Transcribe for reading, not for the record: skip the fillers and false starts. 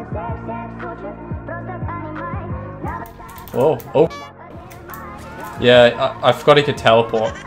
Oh, oh. Yeah, I forgot he could teleport.